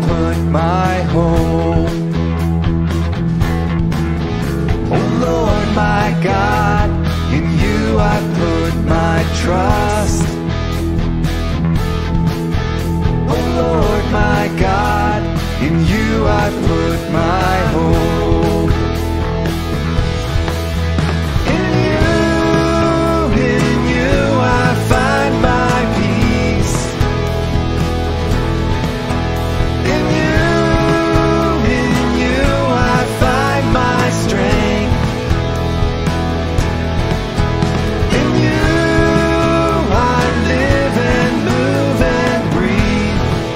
put my hope. Oh Lord my God, in you I put my trust. Oh Lord my God, in you I put my hope. In you I find my peace. In you I find my strength. In you I live and move and breathe.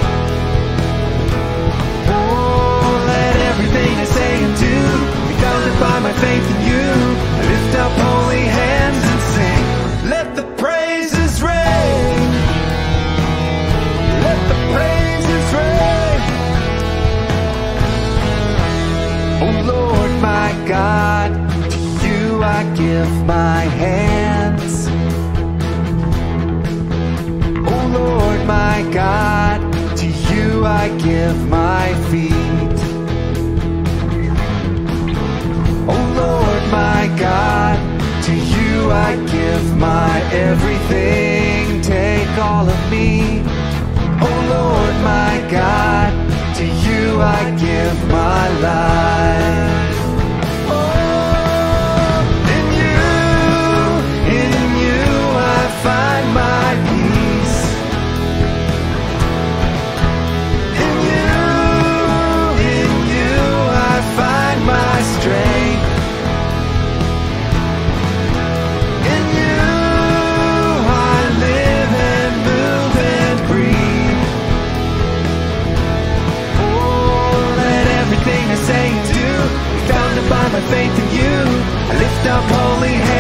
Oh, let everything I say and do be founded by my faith in you. I lift up holy hands and sing, let the praises ring. Let the praises ring. Oh Lord my God, to you I give my hands. Oh Lord my God, to you I give my feet. Oh Lord my God, to you I give my everything. Take all of me. Oh Lord my God, to you I give my life. Oh, in you I find my peace. In you I find my strength. In you I live and move and breathe. Oh, let everything I say and do be founded by my faith in you. I lift up holy hands.